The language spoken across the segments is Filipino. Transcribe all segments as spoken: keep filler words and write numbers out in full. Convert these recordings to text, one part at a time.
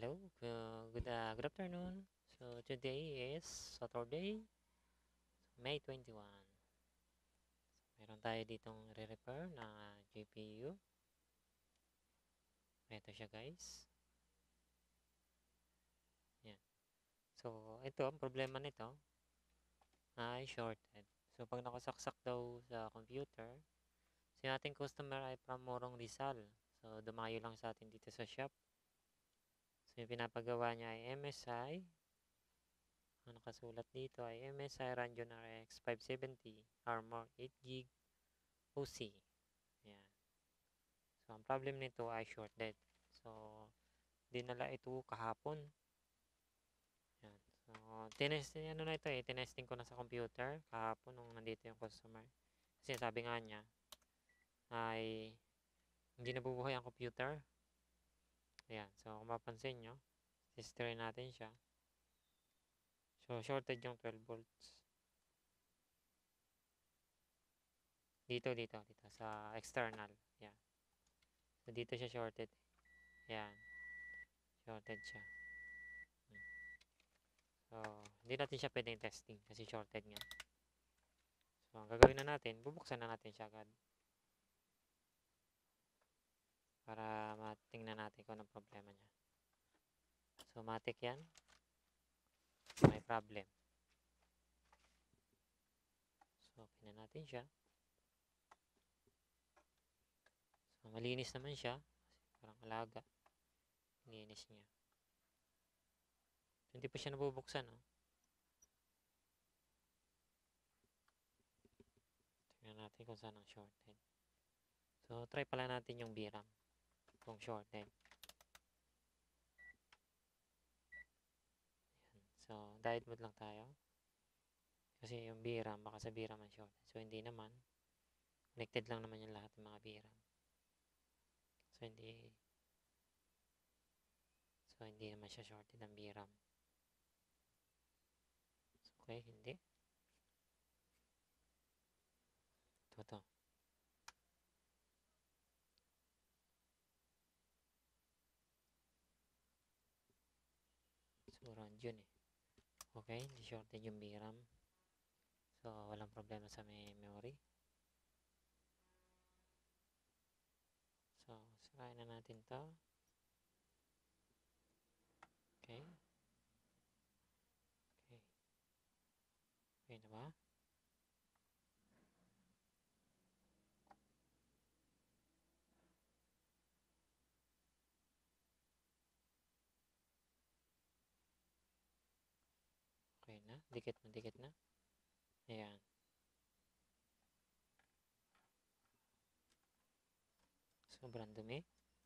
Hello, uh, good, uh, good afternoon. So today is Saturday, May twenty-first. Meron tayo ditong re-repair na G P U. Ito siya guys. Yan. So ito, ang problema nito ay shorted. So pag nakasaksak daw sa computer, si ating customer ay from Morong Rizal. So dumayo lang sa atin dito sa shop. So yung pinapagawa niya ay M S I. Ang nakasulat dito ay M S I Radeon R X five seventy Armor eight gig O C. Yan. So, ang problem nito ay shorted. So, dinala ito kahapon. Yan. So, tinesting, ano na ito eh, tinesting ko na sa computer kahapon nung nandito yung customer. Kasi sabi nga niya, ay hindi nabubuhay ang computer. Ayan. So, kung mapansin nyo, history natin siya. So, shorted yung twelve volts. Dito, dito, dito, sa external. Yan. So, dito siya shorted. Yan. Shorted siya. So, hindi natin siya pwedeng testing kasi shorted nga. So, ang gagawin na natin, bubuksan na natin siya agad. Para matingnan natin kung anong problema niya. So, matik yan. May problem. So, open na natin siya. So, malinis naman siya. Parang alaga. Iniinis niya. So, hindi pa siya nabubuksan, no? Tingnan natin kung saan ang shorted. So, try pala natin yung B RAM. Kung shorted. Ayan. So, diode mode lang tayo. Kasi yung B RAM, baka sa B RAM ang shorted. So, hindi naman. Connected lang naman yung lahat ng mga B RAM. So, hindi So, hindi naman siya shorted ang B RAM. So, okay, hindi. Ito, to. So, round yun eh. Okay, hindi shorted yung B RAM. So, walang problema sa may memory. So, sirain na natin to. Okay. Okay. Okay na ba? Okay na. Dikit na, dikit na. Ayan. Sobrang dumi.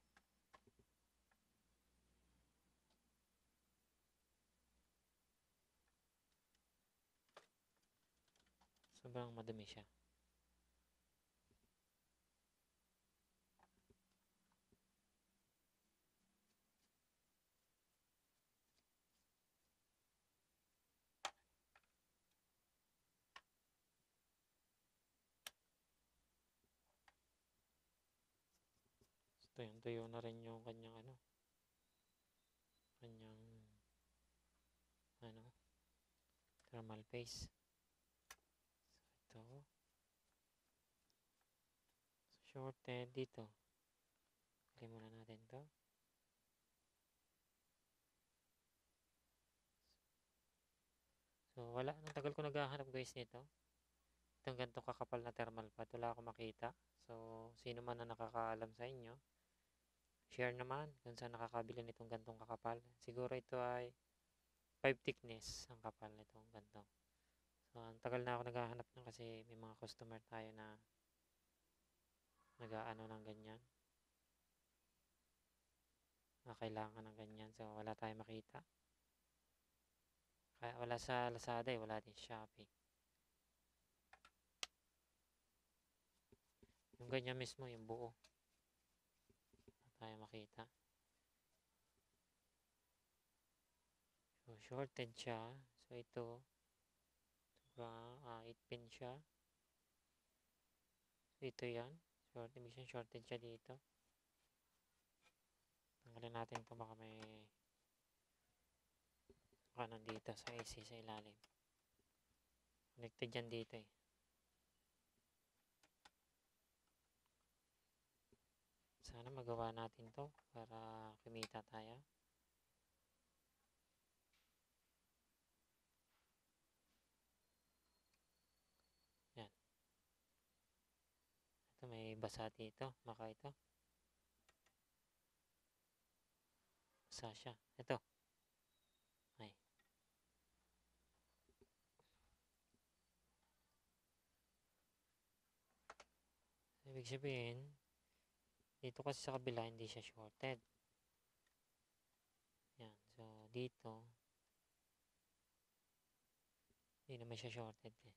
Sobrang madumi siya. So, yung tuyo na rin yung kanyang ano. Kanyang ano. Thermal paste. So, ito. So, shorted dito. Kali muna natin to. So, wala. Ang tagal ko naghahanap guys nito. Itong ganitong kakapal na thermal pad. Wala akong makita. So, sino man na nakakaalam sa inyo, share naman kung saan nakakabili nitong gantong kakapal. Siguro ito ay five thickness ang kapal nitong ganto. So, ang tagal na ako naghahanap ng kasi may mga customer tayo na nag-aano ng ganyan. Na kailangan ng ganyan. So, wala tayong makita. Kaya wala sa Lazada eh. Wala din Shopee. Yung ganyan mismo, yung buo. Wala tayong makita. So, shorted siya. So, ito. Diba? Uh, eight pin siya. So, ito yan. Shorted, shorted siya dito. Tanggalin natin ito. Baka may Baka nandito sa A C sa ilalim. Connected yan dito eh. Sana magawa natin to para kumita tayo. Yan. Ito may basa dito. Maka ito. Basa siya. Ito. Ay. Ibig sabihin, dito kasi sa kabila hindi siya shorted. Yan. So, dito, hindi naman siya shorted eh.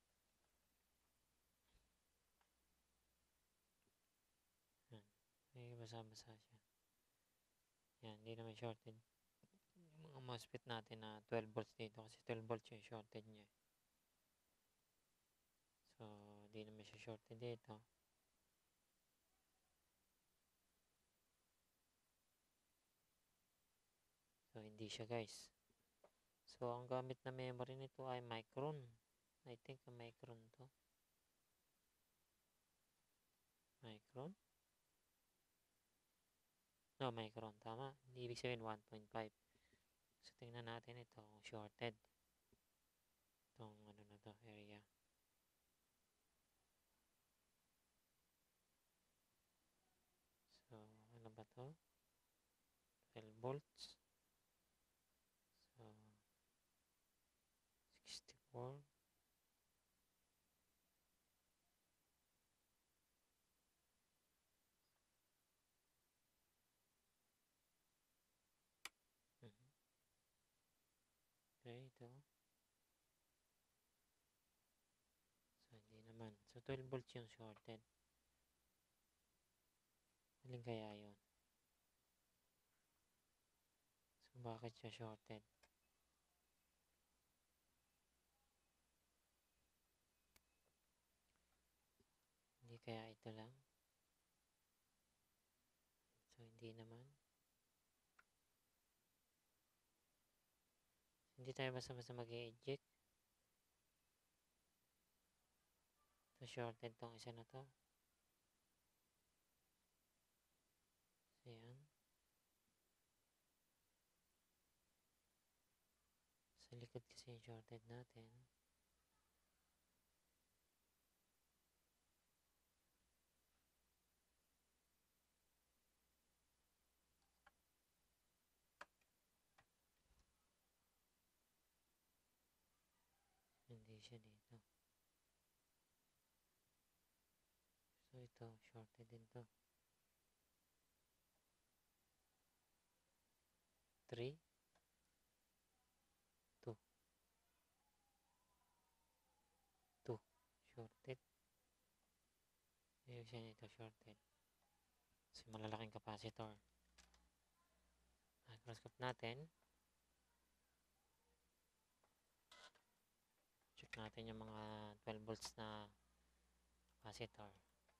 Yan. May basa-basa siya. Yan. Hindi naman shorted. Yung mga MOSFET natin na twelve volts dito kasi twelve volts yung shorted niya. So, hindi naman siya shorted dito. So, hindi siya guys. So, ang gamit na memory nito ay Micron. I think a Micron to. Micron? No, Micron. Tama. Hindi ibig sabihin one point five. So, tingnan natin ito. Shorted. Itong ano na to, area. So, ano ba to? twelve volts. So, sixty-four. Mhm. Okay, ito. So, hindi naman. So, twelve volts yung shorted. Alin kaya yun? So, bakit siya shorted? Hindi kaya ito lang? So, hindi naman. Hindi tayo basta-basta mag-eject. So, shorted tong isa na to. So, yan. Sa likod kasi yung shorted natin. Hindi siya dito. So, ito, shorted din to. three. two. two. Shorted. Ayun siya nito, shorted. Kasi malalaking capacitor. Microscope natin. Check natin yung mga twelve volts na capacitor.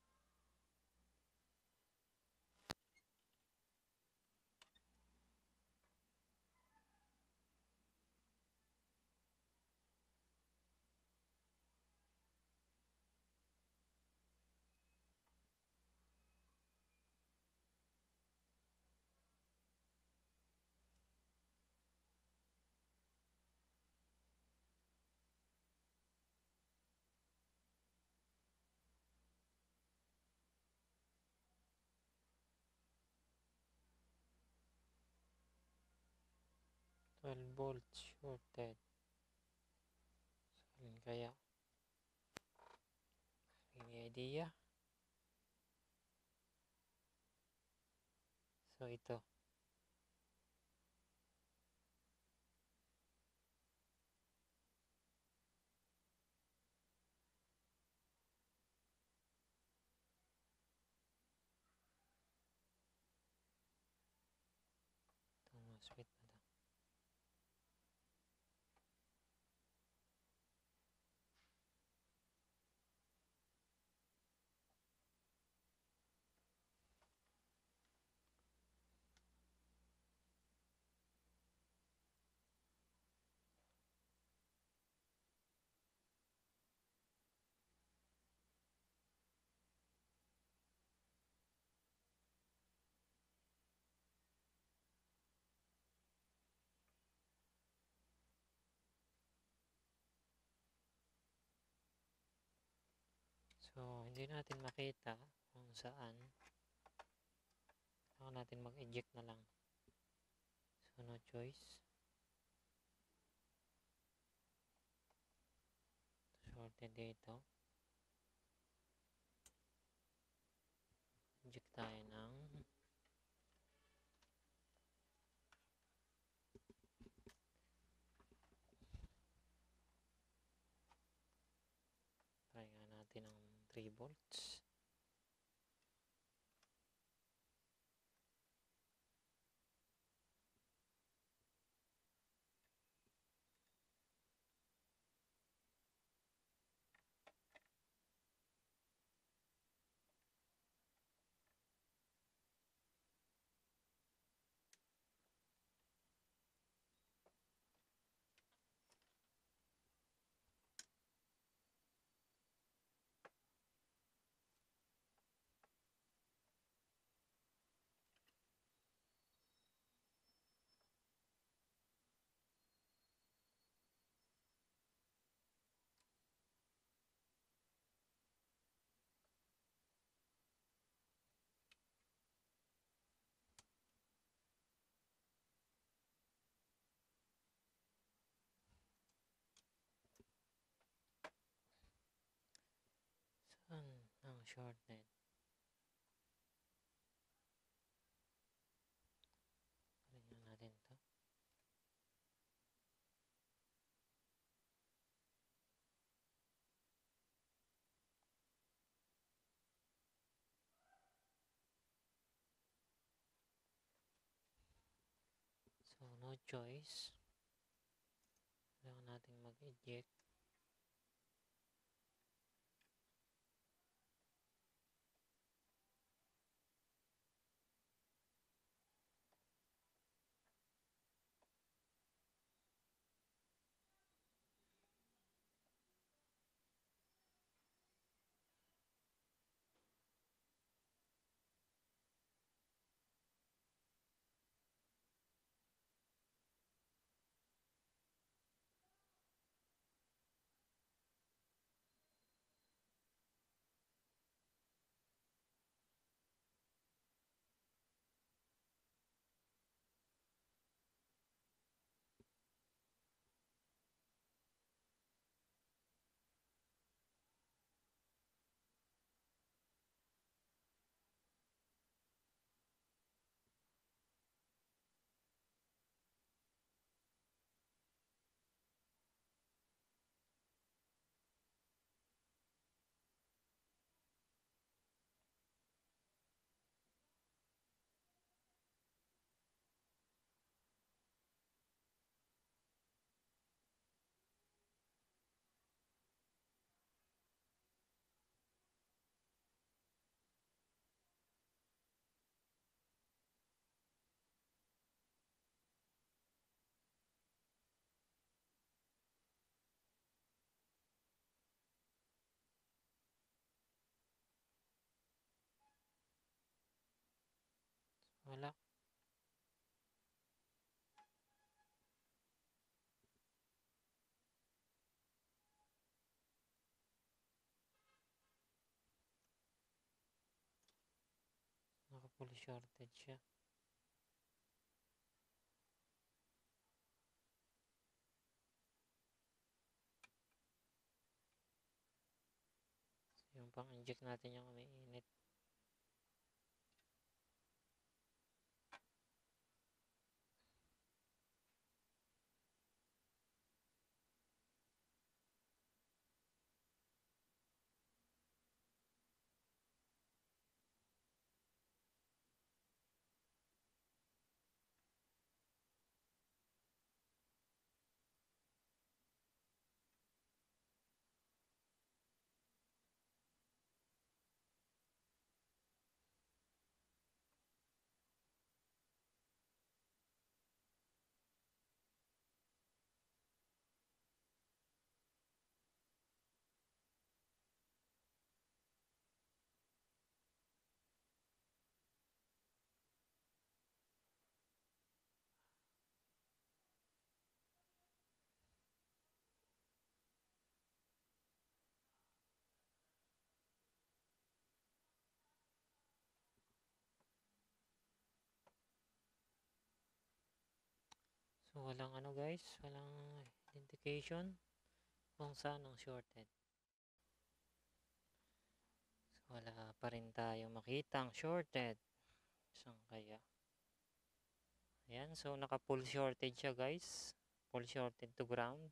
twelve volts shorted. So, alin kaya? Any idea? So, ito. Itong MOSFET na to. So, hindi natin makita kung saan. Kailangan natin mag-eject na lang. So, no choice. Sorted dito. Eject tayo ng try nga natin ng three volts. Saan ang shorted? Tingnan natin to. So, no choice. Kailangan natin mag-eject. Wala. Naka-full shorted siya. So, yung pang-inject natin yung umiinit. So, walang ano guys, walang identification kung saan ang shorted. So, wala pa rin tayo makita ang shorted. Saan kaya? Ayan, so naka full shorted siya guys. Full shorted to ground.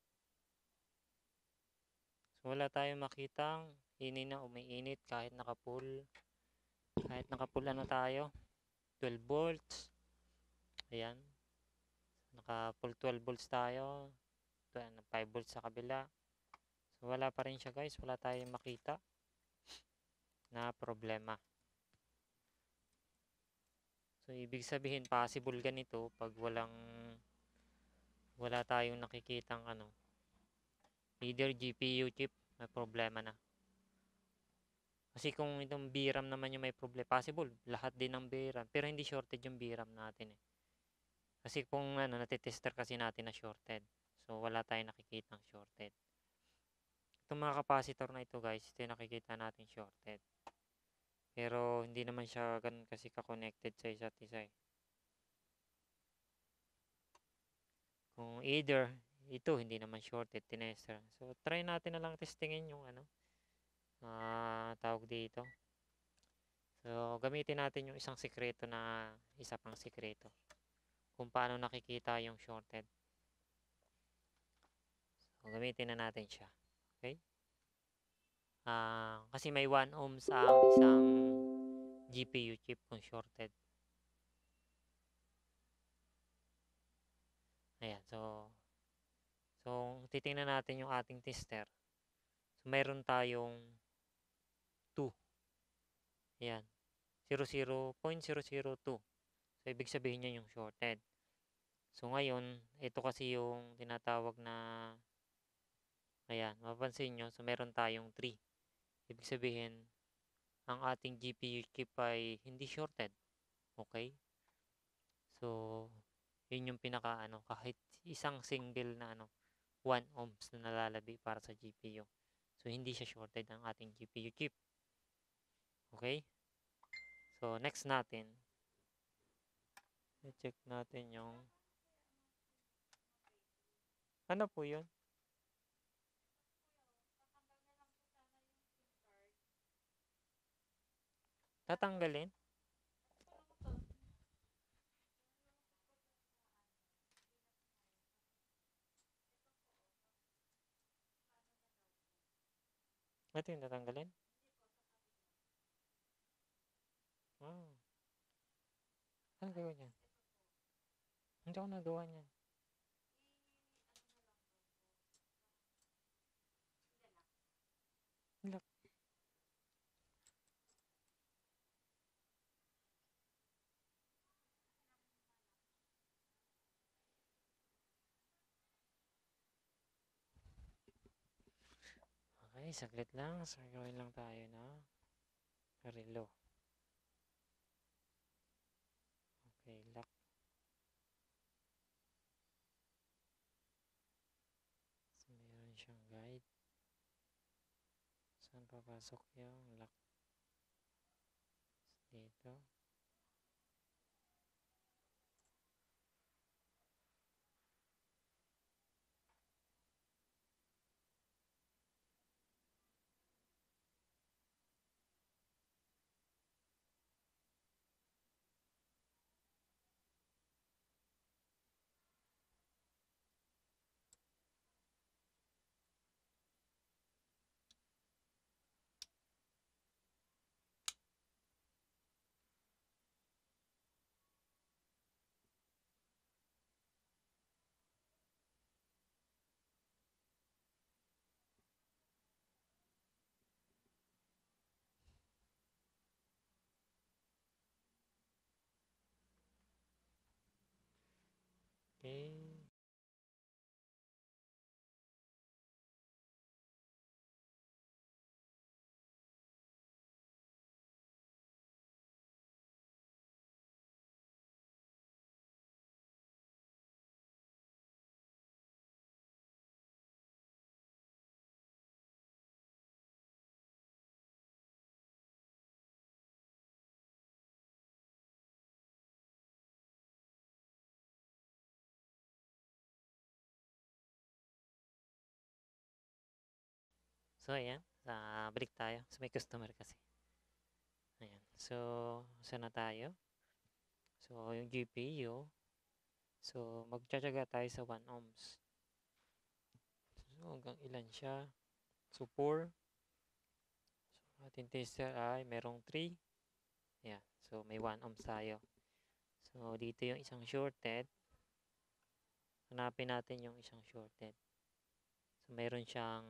So, wala tayong makitang ini na umiinit kahit naka full. Kahit naka full ano tayo. twelve volts. Ayan. Naka full twelve volts tayo. five volts sa kabila. So, wala pa rin siya guys. Wala tayong makita na problema. So, ibig sabihin, possible ganito pag walang wala tayong nakikitang ano, either G P U chip, may problema na. Kasi kung itong V RAM naman yung may problema, possible, lahat din ng V RAM. Pero hindi shorted yung V RAM natin eh. Kasi kung ano, natitester kasi natin na shorted. So, wala tayong nakikitang shorted. Itong mga capacitor na ito guys, ito yung nakikita natin shorted. Pero hindi naman siya ganun kasi ka-connected sa isa't isa eh. Kung either, ito hindi naman shorted, tinester. So, try natin na lang testingin yung ano, uh, tawag dito. So, gamitin natin yung isang sikreto na isa pang sikreto. Kung paano nakikita yung shorted. So, gamitin na natin siya. Okay? Uh, kasi may one ohms ang isang G P U chip kung shorted. Ayan, so so titingnan natin yung ating tester. So mayroon tayong two. Ayan, zero point zero zero two. So ibig sabihin niya yung shorted. So ngayon, ito kasi yung tinatawag na, ayan, mapapansin nyo, so meron tayong three. Ibig sabihin, ang ating G P U chip ay hindi shorted. Okay? So, yun yung pinaka ano, kahit isang single na ano, one ohms na nalalabi para sa G P U. So, hindi siya shorted ang ating G P U chip. Okay? So, next natin, i-check natin yung, ano po yun? Tatanggalin? Ito yung tatanggalin? Oh. Ano gawin niyan? Hindi ako nagawa niyan. Look. Okay, saglit lang. So, gawin lang tayo na relo. Okay, lock. So, mayroon siyang guide. Saan papasok yung lock? Dito. Okay. So, ayan. Uh, balik tayo. So, may customer kasi. Ayan. So, saan na tayo? So, yung G P U. So, magtsatsaga tayo sa one ohms. So, hanggang ilan siya? So, four. So, ating tester ay merong three. Ayan. So, may one ohms tayo. So, dito yung isang shorted. Hanapin natin yung isang shorted. So, meron siyang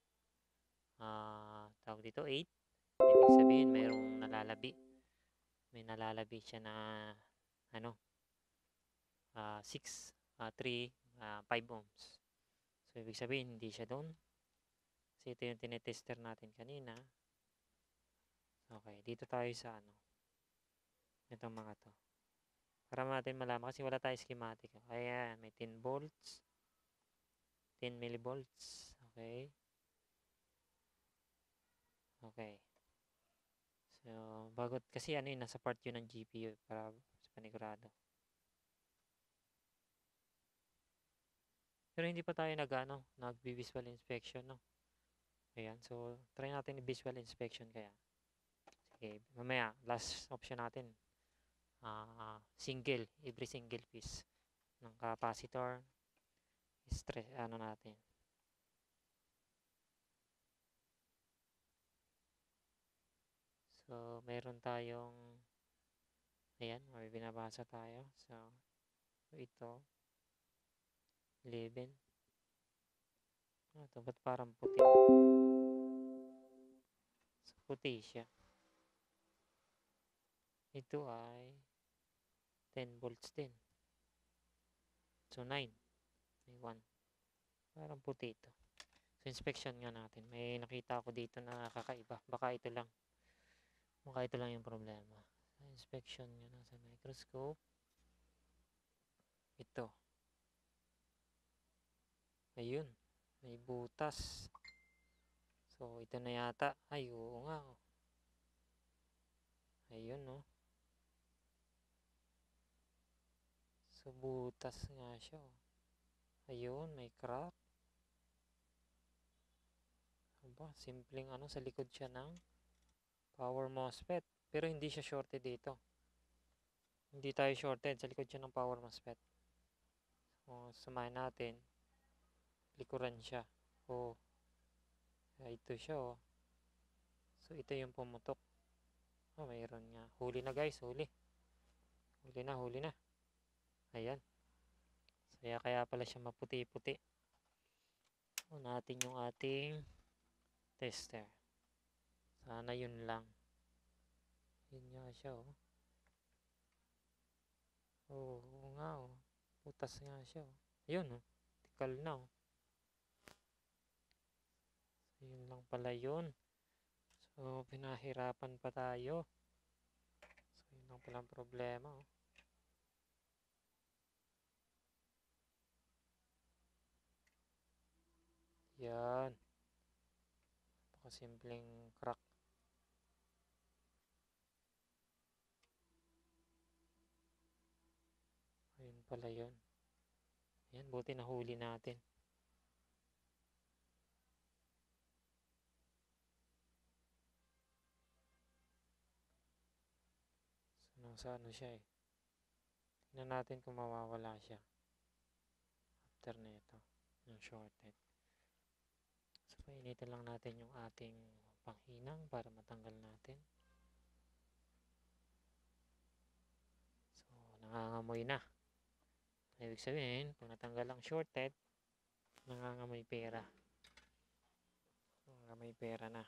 uh, tawag dito, eight. Ibig sabihin, mayroong nalalabi. May nalalabi siya na ano, uh, six, uh, three, uh, five ohms. So, ibig sabihin, hindi siya doon. Kasi ito yung tinetester natin kanina. Okay, dito tayo sa ano. Itong mga to. Para natin malaman kasi wala tayo schematic. Ayan, may ten volts. ten millivolts. Okay. Okay. So, bago, kasi ano yun, nasa part yun ng G P U para sa panigurado. Pero hindi pa tayo nag, ano, nag-visual inspection, no? Ayan, so, try natin i-visual inspection kaya. Sige, mamaya, last option natin. Uh, single, every single piece ng capacitor. Stress, ano natin. So, meron tayong, ayan, may binabasa tayo. So, ito, eleven. Ah, ito, ba't parang puti? So, puti siya. Ito ay ten volts din. So, nine. May one. Parang puti ito. So, inspection nga natin. May nakita ako dito na kakaiba. Baka ito lang. Baka ito lang yung problema. So, inspection nga na sa microscope. Ito. Ayun. May butas. So, ito na yata. Ay, oo nga. Oh. Ayun, no. So, butas nga siya. Oh. Ayun, may crack. Aba, simpleng ano, sa likod siya ng power MOSFET. Pero hindi siya shorted dito. Hindi tayo shorted. Sa likod siya ng power MOSFET. So, samahin natin. Likuran siya. Oh. Ito siya, oh. So, ito yung pumutok. Oh, mayroon nga. Huli na, guys. Huli. Huli na, huli na. Ayan. Kaya kaya pala siya maputi-puti. O natin yung ating tester. Sana yun lang. Yun nga siya, oh. Oo, oo nga, oh. Putas nga siya, oh. Yun, oh. Tikal na, oh. So, yun lang pala yun. So, pinahirapan pa tayo. So, yun lang pala ang problema, oh. Yan. Napakasimpleng crack. Ayun pala yun. Yan, buti nahuli natin. So, nasa ano siya, eh. Tingnan natin kung mawawala siya. After nito, yung shorted. So, painitin lang natin yung ating panghinang para matanggal natin. So, nangangamoy na. Ibig sabihin, kung natanggal ang shorted, nangangamoy pera. Nangangamoy pera na.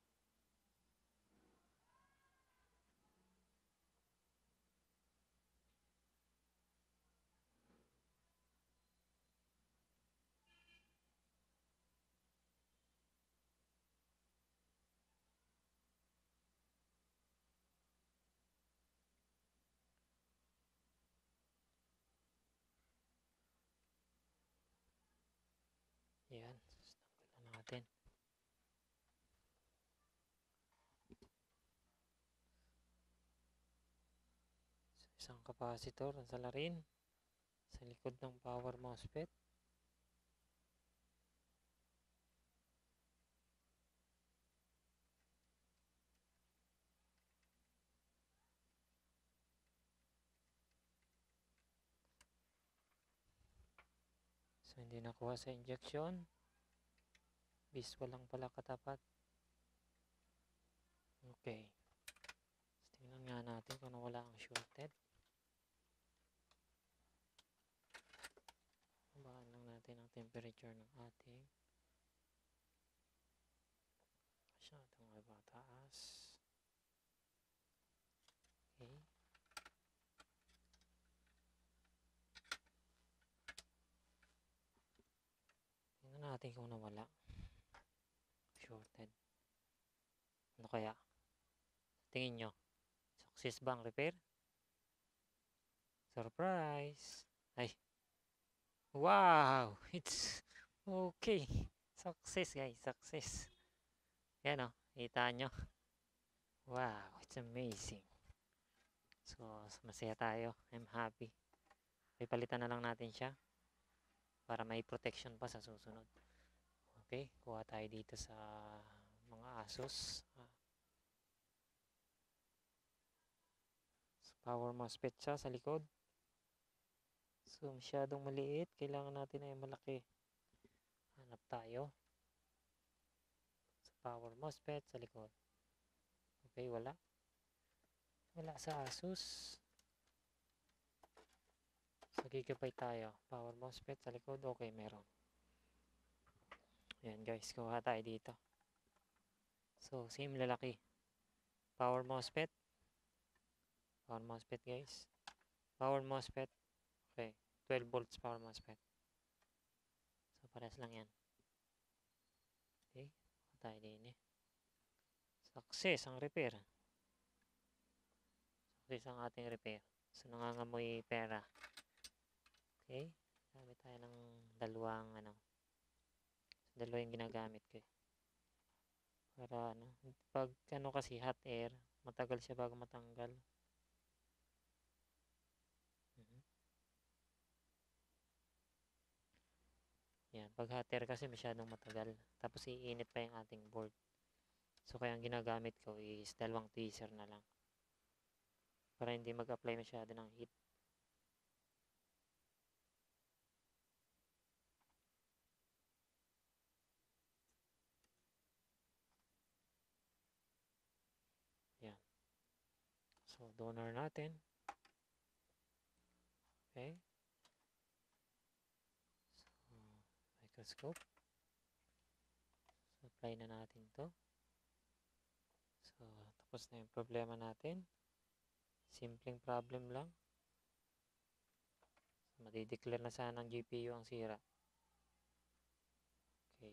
Yan. Tanggalan natin. So, isang capacitor ang salarin sa likod ng power MOSFET. So, hindi nakuha sa injection. Visual lang pala katapat. Okay. So, tingnan nga natin kung wala ang shorted. Bahan lang natin ang temperature ng ating masyadong mataas. Okay. Tingnan natin kung nawala. Shorted. Ano kaya? Tingin nyo. Success ba ang repair? Surprise! Ay! Wow! It's okay. Success guys. Success. Yan o. Kita nyo. Wow! It's amazing. So, masaya tayo. I'm happy. Ipalitan na lang natin siya para may protection pa sa susunod. Okay, kuha tayo dito sa mga Asus. Ah. So, power MOSFET siya sa likod. So, masyadong maliit. Kailangan natin ay malaki. Hanap tayo sa power MOSFET sa likod. Okay, wala. Wala sa Asus. So, Gigabyte tayo. Power MOSFET sa likod. Okay, meron. Ayan guys, kuha tayo dito. So, same lalaki. Power MOSFET. Power MOSFET guys. Power MOSFET. Okay, twelve volts power MOSFET. So, pares lang yan. Okay, kuha tayo din eh. Success ang repair. Success ang ating repair. So, nangangamoy pera. Okay, gamit tayo ng dalawang ano. So, dalawa yung ginagamit ko eh. Para ano, pag ano kasi hot air, matagal siya bago matanggal. Mm-hmm. Yan, pag hot air kasi masyadong matagal. Tapos iinit pa yung ating board. So kaya ang ginagamit ko is dalawang tweezer na lang. Para hindi mag-apply masyado ng heat. Yan. So donor natin. Okay. So microscope. So apply na natin to. So tapos na yung problema natin. Simpleng problem lang. So, madideclare na sana ng G P U ang sira. Okay.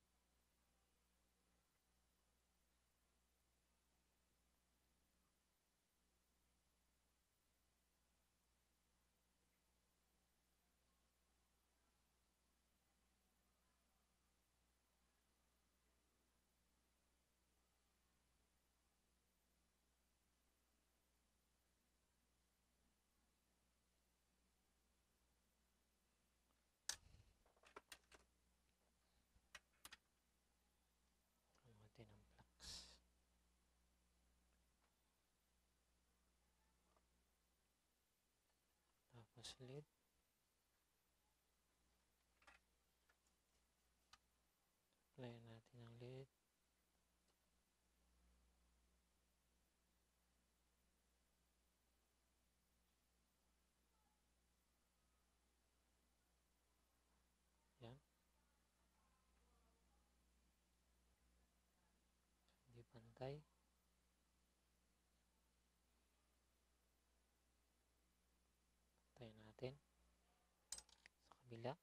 Natin ang flux. Tapos lid. Apply natin ang lid. Yan. Hindi pantay. Pantayin natin. Sa kabila.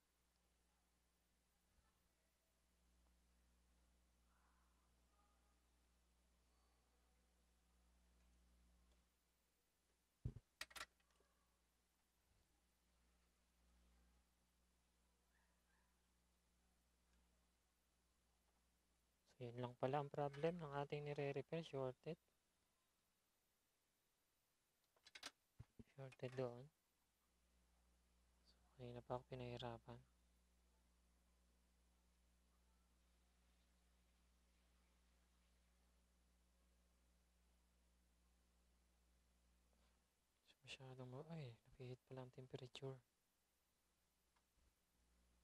So, yun lang pala ang problem ng ating nire-repair. Shorted. Shorted doon. So, kanina pa ako pinahirapan. So, masyadong ma... Ay, napihit pala ang temperature.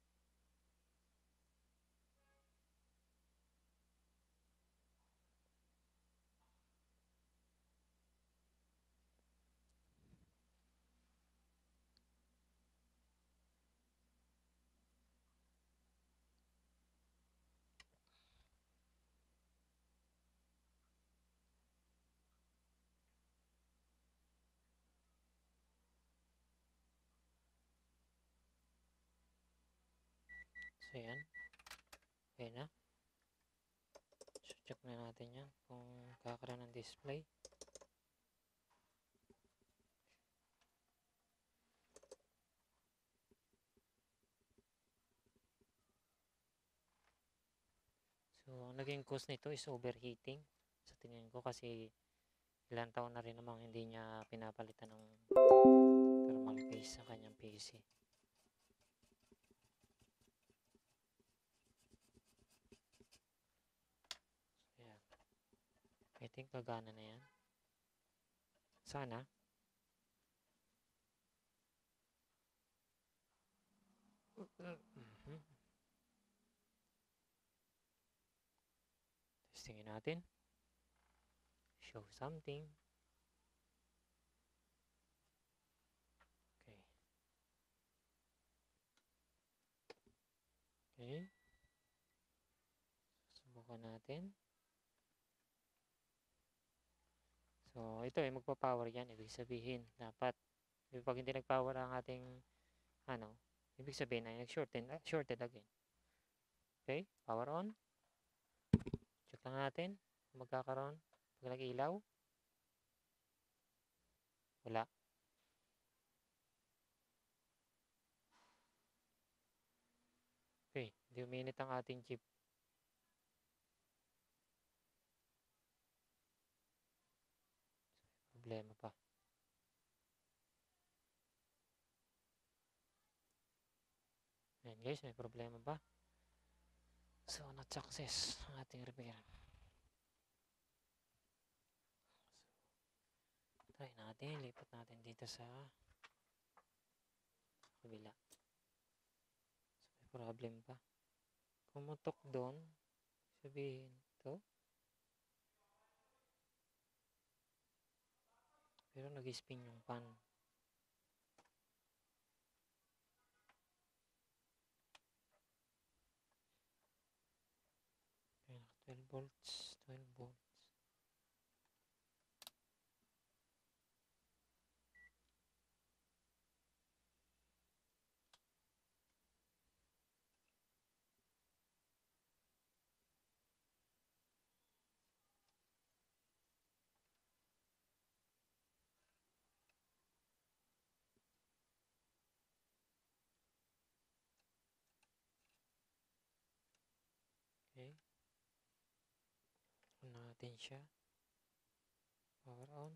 So, yan. Okay na. So, check na natin yan kung kakaroon ng display. So, ang naging cause nito is overheating. Sa tingin ko kasi ilang taon na rin namang hindi niya pinapalitan ng thermal case sa kanyang P C. So, yan. I think gagana na yan. Sana. Mm-hmm. Testingin natin. Show something. Okay. Okay. Subukan natin. So, ito ay magpa-power yan. Ibig sabihin, dapat, pag hindi nag-power ang ating, ano, ibig sabihin ay nag-shorted, shorted again. Okay, power on. Check lang natin kung magkakaroon. Pag nag-ilaw, wala. Okay, hindi uminit ang ating chip. Problema pa. Ayan guys, may problema pa. So, not success ang ating repair. So, try natin. Lipat natin dito sa kabila. So, may problem pa. Pumutok doon. Sabihin to. Pero nag-spin yung pan. Okay, twelve volts. twelve volts. Okay. On natin siya. Power on.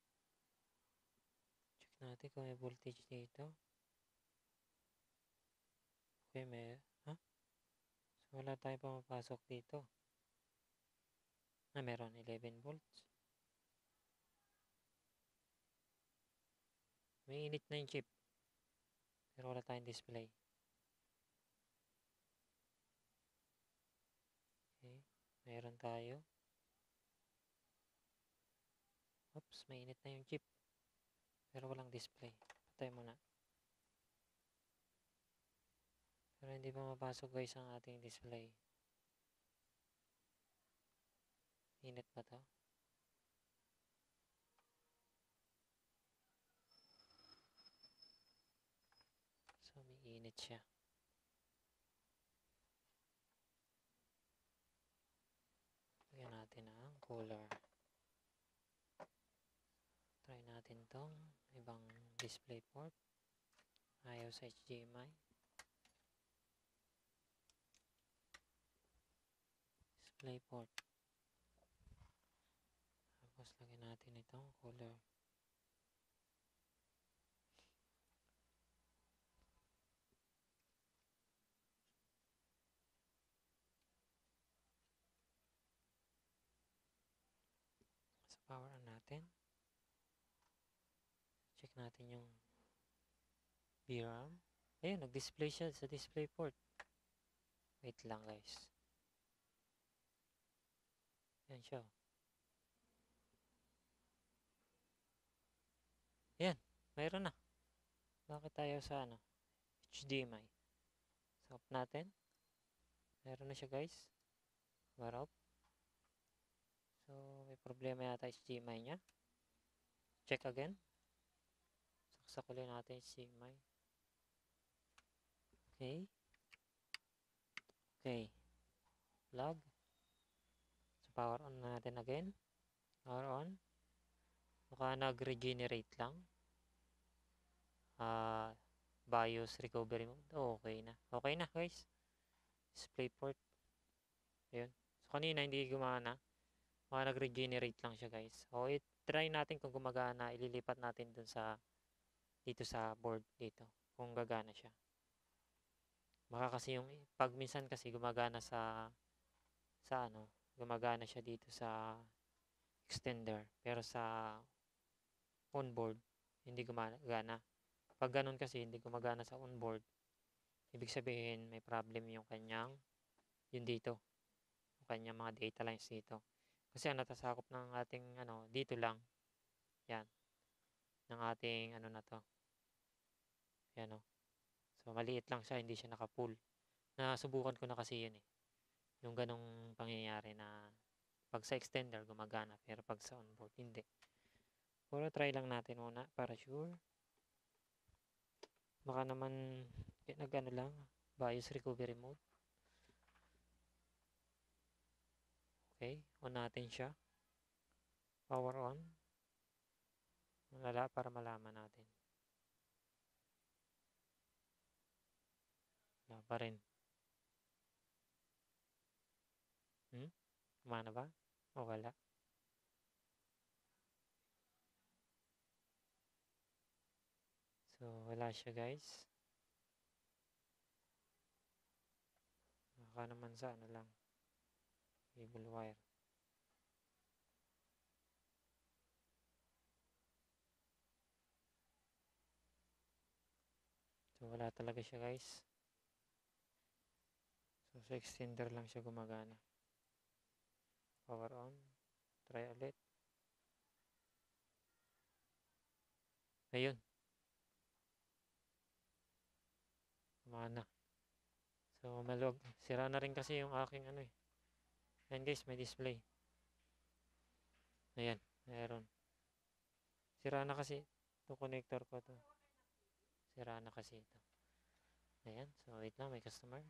Check natin kung may voltage dito. Okay, may... Ha? So, wala tayong pumapasok dito. Ah, meron. eleven volts. May init na yung chip. Pero wala tayong display. Okay. Meron tayo. Oops, may init na yung chip. Pero walang display. Patay muna. Pero hindi pa mapasok guys ang ating display. Init ba to? So, may init siya. Lagyan natin ang cooler. Try natin tong ibang display port. Ayaw sa H D M I. Display port. Tapos lagyan natin itong cooler. So, power on natin. Check natin yung V RAM. Ayun, nag-display siya sa display port. Wait lang guys. Yan siya. Yan, mayroon na. Bakit tayo sa ano? H D M I. So, off natin. Mayroon na siya guys. Power off. So, may problema yata H D M I niya. Check again. Saksak ulit natin H D M I. Okay. Okay. Plug. So, power on natin again. Power on. Baka nag-regenerate lang. Ah, uh, BIOS recovery mode. Oh, okay na. Okay na, guys. Display port. Ayun. So, kanina hindi gumana. Baka nag-regenerate lang siya, guys. O, i-try natin kung gumagana. Ililipat natin dun sa, dito sa board dito. Kung gagana siya. Baka kasi yung, pag minsan kasi gumagana sa, sa ano, gumagana siya dito sa extender. Pero sa onboard, hindi gumagana. Pag ganun kasi, hindi gumagana sa onboard, ibig sabihin, may problem yung kanyang, yun dito. Yung kanyang mga data lines dito. Kasi ang natasakop ng ating, ano, dito lang. Yan. Ng ating, ano na to. Yan o. So, maliit lang siya, hindi siya naka-full. Nasubukan ko na kasi yun eh. Yung ganong pangyayari na pag sa extender, gumagana. Pero pag sa onboard, hindi. Pero try lang natin muna para sure. Baka naman, nag-ano lang, BIOS recovery mode. Okay, on natin siya. Power on. Malala para malaman natin. Wala pa rin. Hmm? Kumana ba? O wala? So, wala siya guys. Baka naman sa ano lang. Cable wire. So, wala talaga siya guys. So, sa extender lang siya gumagana. Power on. Try ulit. Ayun. Kumana. So, malog. Sira na rin kasi yung aking ano eh. Ayan guys, may display. Ayan, meron. Sira na kasi itong connector ko to. Sira na kasi ito. Ayan, so wait lang, may customer.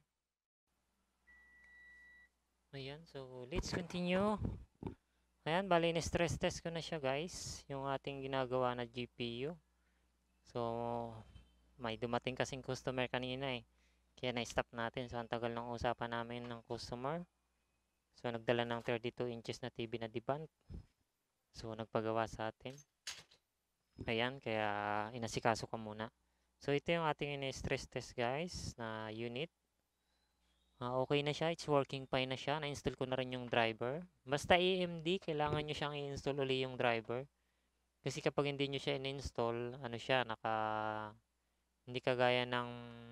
Ayan, so let's continue. Ayan, bali na-stress test ko na siya guys. Yung ating ginagawa na G P U. So, may dumating kasing customer kanina eh. Kaya na-stop natin. So, ang tagal ng usapan namin ng customer. So, nagdala ng thirty-two inches na T V na deband. So, nagpagawa sa atin. Ayan, kaya inasikaso ko muna. So, ito yung ating in-stress test guys na unit. Uh, okay na siya. It's working fine na siya. Na-install ko na rin yung driver. Basta A M D, kailangan nyo siyang i-install uli yung driver. Kasi kapag hindi nyo siya in-install, ano siya, naka... Hindi kagaya ng...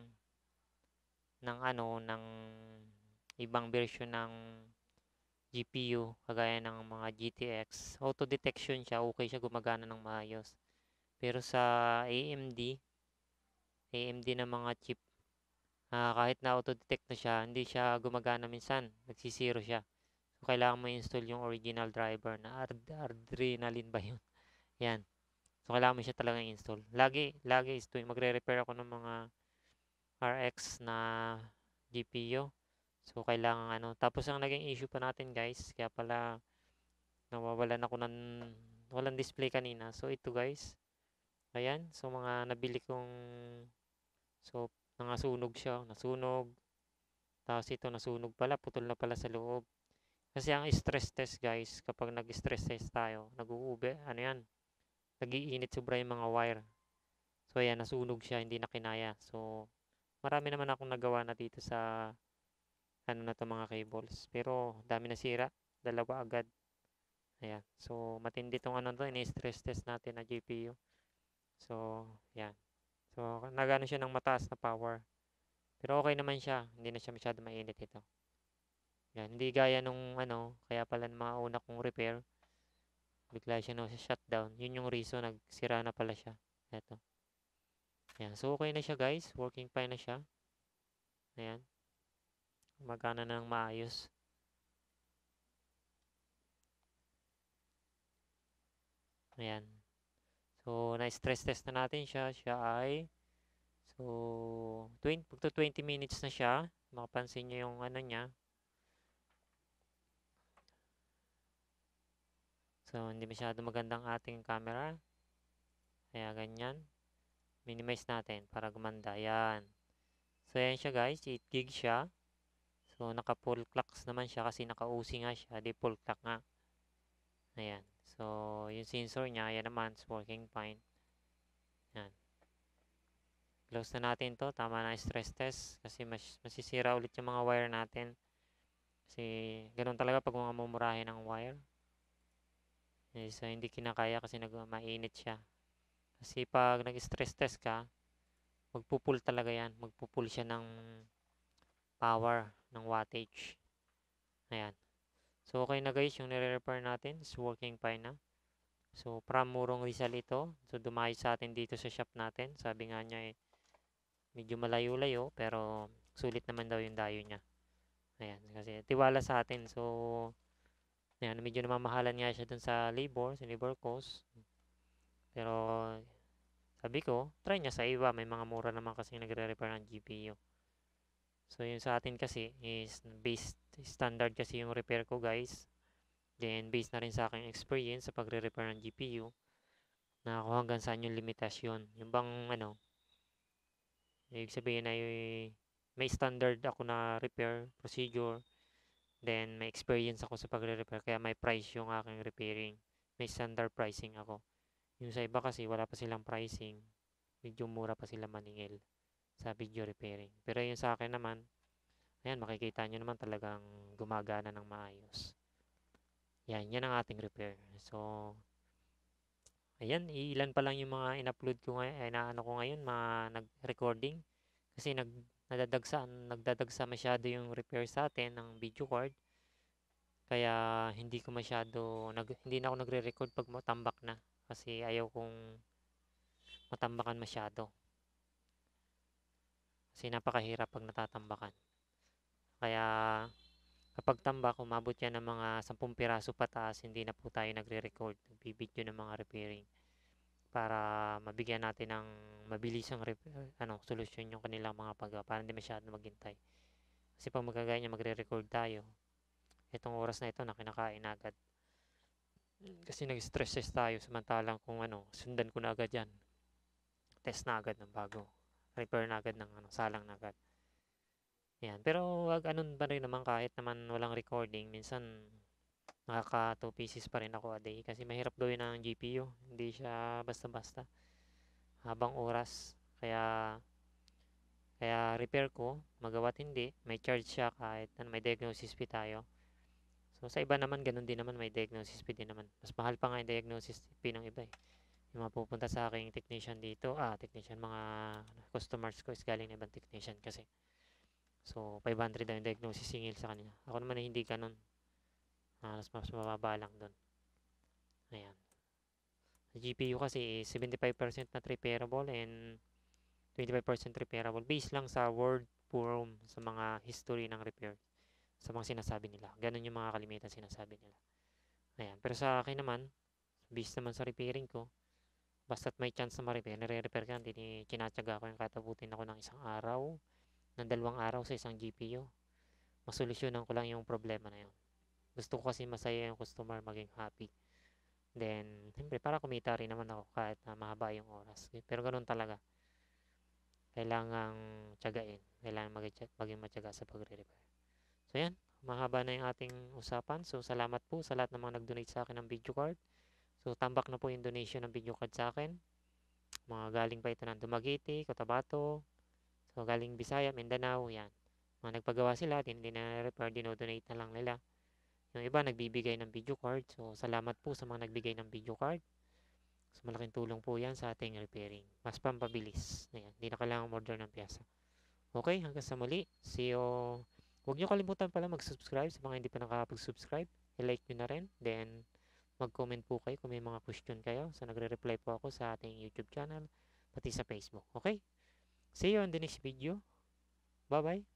ng ano, ng ibang version ng G P U, kagaya ng mga G T X. Auto detection siya, okay siya, gumagana ng maayos. Pero sa A M D, A M D na mga chip, uh, kahit na auto-detect na siya, hindi siya gumagana minsan. Nagsisiro siya. So, kailangan mo install yung original driver na Ard Adrenaline ba yun? Yan. So, kailangan mo siya talagang install. Lagi, lagi is tuwing magre-repair ako ng mga R X na G P U. So, kailangan ano. Tapos, ang naging issue pa natin guys, kaya pala nawawalan ako ng walang display kanina. So, ito guys. Ayan. So, mga nabili kong so, nangasunog siya. Nasunog. Tapos, ito nasunog pala. Putol na pala sa loob. Kasi ang stress test guys, kapag nag-stress test tayo, nag-uube, ano yan, nag-iinit sobra yung mga wire. So, ayan, nasunog siya, hindi na kinaya. So, marami naman akong nagawa na dito sa, ano na to mga cables. Pero, dami na sira. Dalawa agad. Ayan. So, matindi tong ano to, ini-stress test natin na G P U. So, yan. So, nagano siya ng mataas na power. Pero okay naman siya. Hindi na siya masyado mainit ito. Yan. Hindi gaya nung ano, kaya pala mga una kong repair. Bigla siya no, shutdown. Yun yung reason, nagsira na pala siya. Ito. Yan. So, okay na siya guys. Working fine na siya. Ayan. Magana na ng maayos. Ayan. So, na-stress test na natin siya. Siya ay So, twenty, to twenty minutes na siya. Makapansin nyo yung ano niya. So, hindi masyado magandang ating camera. Kaya ganyan. Minimize natin para gumanda. Yan. So, yan siya guys. eight gig siya. So, naka full clocks naman siya kasi naka-U C nga siya. Di full clock nga. Ayan. So, yung sensor niya, yan naman, is working fine. Yan. Close na natin to. Tama na stress test. Kasi mas, masisira ulit yung mga wire natin. Kasi, ganun talaga pag mga mumurahin ng wire. Eh, so, hindi kinakaya kasi nag mainit siya. Kasi pag nag-stress test ka, magpupul talaga yan. Magpupul siya ng power, ng wattage. Ayan. So, okay na guys, yung nire-repair natin is working fine na. So, from Murong Rizal ito. So, dumayo sa atin dito sa shop natin. Sabi nga niya eh, medyo malayo-layo, pero sulit naman daw yung dayo niya. Ayan, kasi tiwala sa atin. So, ayan, medyo namamahalan nga siya dun sa labor, sa labor cost. Pero, sabi ko, try niya sa iba. May mga mura naman kasi nagre-repair ng G P U. So, yung sa atin kasi is based standard kasi yung repair ko guys. Then, based na rin sa aking experience sa pagre-repair ng G P U, na kung hanggang saan yung limitasyon. Yung bang, ano, ibig sabihin ay may standard ako na repair procedure. Then, may experience ako sa pagre-repair. Kaya may price yung aking repairing. May standard pricing ako. Yung sa iba kasi, wala pa silang pricing. Medyo mura pa sila maningil sa video repairing. Pero yung sa akin naman, ayan, makikita nyo naman talagang gumagana ng maayos. Yan, yan ang ating repair. So, ayan, ilan pa lang yung mga in-upload ko ngayon, eh, na ano ko ngayon, mga nag-recording. Kasi nag, nadadagsa, nagdadagsa masyado yung repair sa atin ng video card. Kaya hindi ko masyado, nag, hindi na ako nagre-record pag matambak na. Kasi ayaw kong matambakan masyado. Kasi napakahirap pag natatambakan. Kaya kapag tambak, umabot yan ng mga sampung piraso pataas, hindi na po tayo nagre-record. Nagbibideo ng mga repairing. Para mabigyan natin ng mabilisang repair, ano, solusyon yung kanilang mga paggawa. Para hindi masyado maghintay. Kasi pag magagaya niya, magre-record tayo. Itong oras na ito na kinakain agad. Kasi nag-stress test tayo. Samantalang kung ano, sundan ko na agad yan. Test na agad ng bago. Repair na agad ng ano, salang na agad. Yan. Pero wag anon pa rin naman kahit naman walang recording. Minsan nakaka two pieces pa rin ako a day. Kasi mahirap gawin ng G P U. Hindi siya basta-basta. Habang oras. Kaya kaya repair ko, magawa't hindi. May charge siya kahit ano, may diagnosis fee tayo. So sa iba naman, ganun din naman. May diagnosis fee din naman. Mas mahal pa nga yung diagnosis fee ng iba eh. Yung mga pupunta sa aking technician dito, ah, technician, mga customers ko is galing na ibang technician kasi. So, five hundred daw yung diagnosis singil sa kanila. Ako naman ay hindi ganun. Ah, mas, mas mababa lang doon. Ayan. Sa G P U kasi is seventy-five percent not repairable and twenty-five percent repairable. Based lang sa word forum, sa mga history ng repair. Sa mga sinasabi nila. Ganun yung mga kalimitan sinasabi nila. Ayan. Pero sa akin naman, based naman sa repairing ko, basta't may chance na ma-repair, nare-repair ka, hindi kinatsaga ko yung katabutin ako ng isang araw, ng dalawang araw sa isang G P U. Masolusyonan ko lang yung problema na yun. Gusto ko kasi masaya yung customer, maging happy. Then, siyempre, para kumita rin naman ako kahit na mahaba yung oras. Pero ganun talaga. Kailangang tiyagain. Kailangan maging, maging matyaga sa pagre-repair. So, yan. Mahaba na yung ating usapan. So, salamat po sa lahat ng mga nag-donate sa akin ng video card. So, tambak na po yung donation ng video card sa akin. Mga galing pa ito ng Dumaguete, Cotabato. So, galing Bisaya, Mindanao, yan. Mga nagpagawa sila, hindi na repair, dinodonate na lang nila. Yung iba, nagbibigay ng video card. So, salamat po sa mga nagbigay ng video card. So, malaking tulong po yan sa ating repairing. Mas pampabilis. Ayan, hindi na kailangan order ng pyesa. Okay, hanggang sa muli. See you. Huwag nyo kalimutan pala mag-subscribe sa mga hindi pa nakakapag-subscribe. I-like nyo na rin. Then, mag-comment po kayo kung may mga question kayo. So, nagre-reply po ako sa ating YouTube channel, pati sa Facebook. Okay? See you on the next video. Bye-bye.